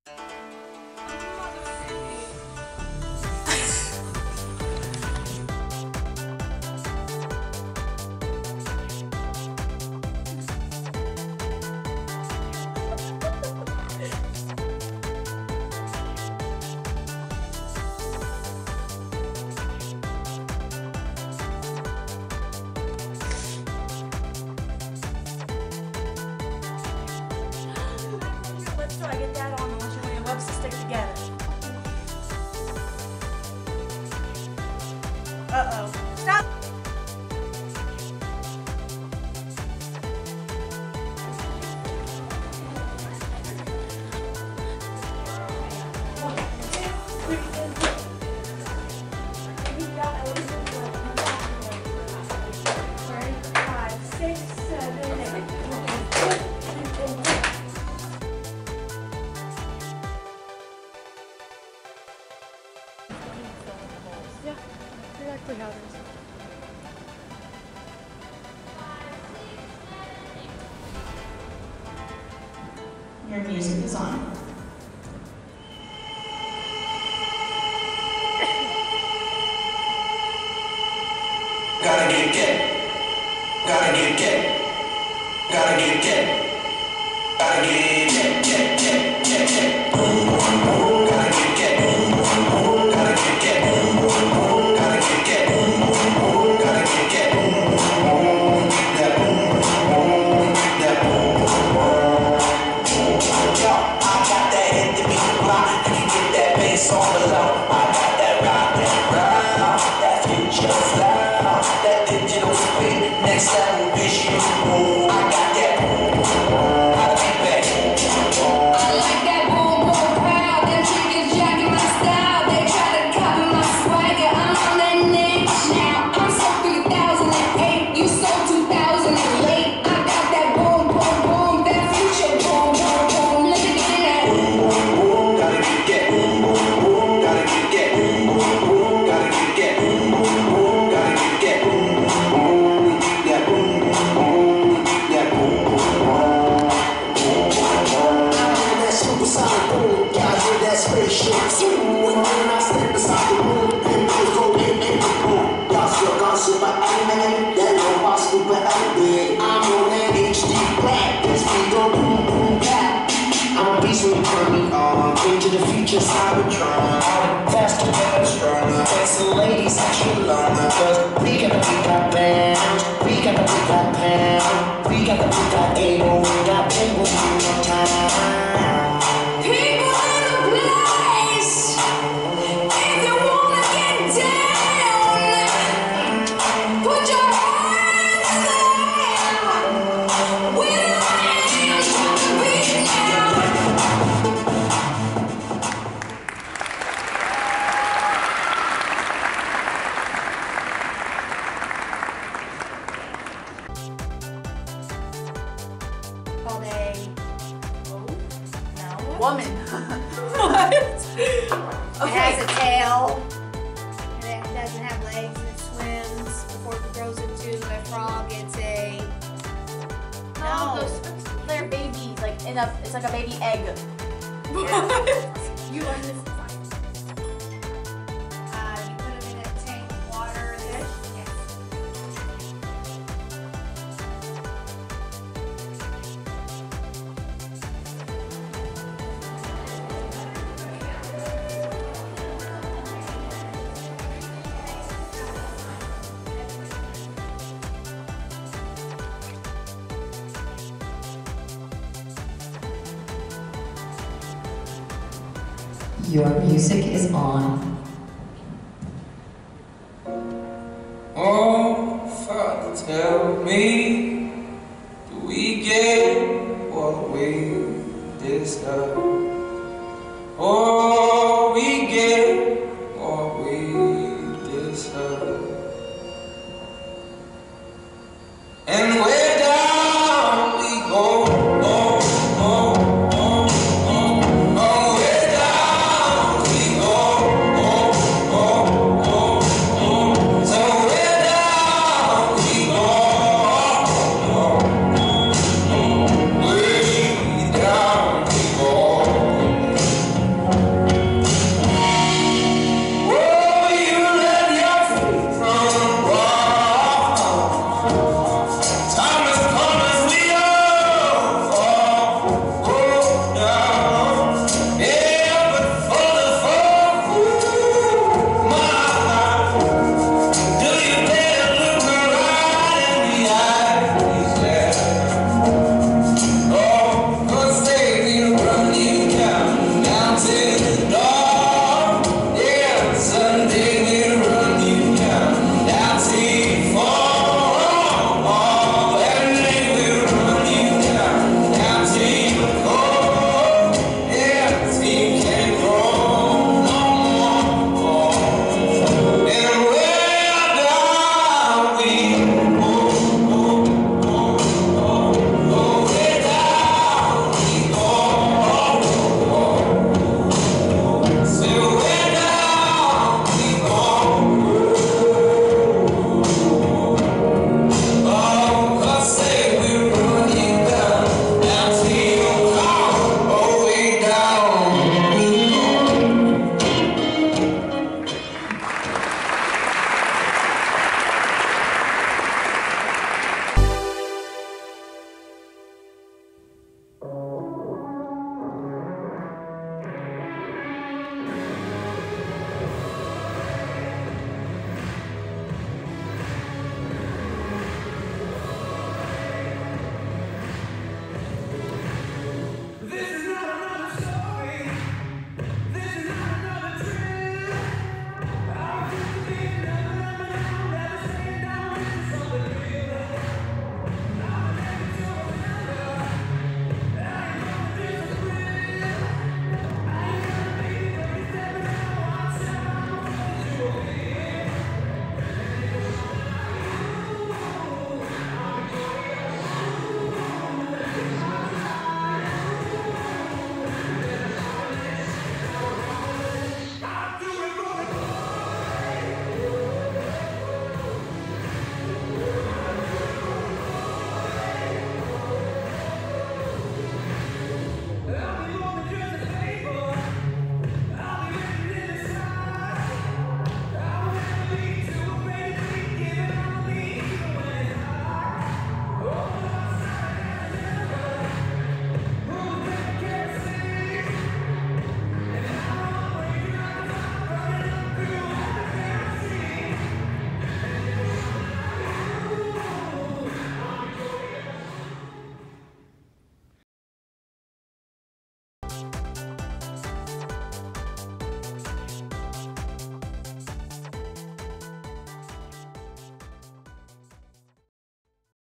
I get that on once you and Webster stick together. Uh-oh. Stop! Yeah, exactly how it is. Your music is on. Gotta get. Gotta get. Gotta get. Gotta get. Boom, boom, boom. Gotta get. Boom, boom, boom. Gotta get. Boom, boom, boom. Gotta get. Boom, boom, boom. Gotta get. Boom, boom, boom. That boom, boom. That boom, boom. Yo, I got that hit to beat the block. You can get that bass on the low. I got that rock and roll. That future flow. That digital spit. Next level vision. Boom. I got that boom, boom. Gotta be back. I like that boom boom pow. Them chickens jacking my style. They try to copy my swagger. I'm on that niche now. I'm so 3008. You so 2008. I got that boom boom boom. That future boom boom boom. Let me get in that. Boom, boom, boom. Gotta get. Boom, boom, boom. Gotta get. Boom, boom, boom. Gotta get. Boom, boom, boom. Gotta get. Boom, boom, boom. That boom, boom, boom. That boom, boom, boom. That supersonic boom, gotta hear that spaceship zoom. When I step inside the room, pimples go in the boom. Y'all still gossip about anime, that ain't possible but out there. I'm on that HD black, this beat go boom boom back. I'm a beast when you turn me on, into the future Cybertron. I'm faster than stronger, makes the ladies extra longer. Cause we got the beat got bands, we got the beat got pound, we got the beat got able, we got people one more time. People in the place. If you wanna get down, put your hands down. With your hands on the beat now. Called a woman. What? It has a tail, and it doesn't have legs, and it swims before it grows into a frog. It's a No, they're babies. Like it's like a baby egg. What? You learn this in science. You put them in a tank of water. And yes. Your music is on. Oh, Father, tell me, do we get what we deserve? Oh,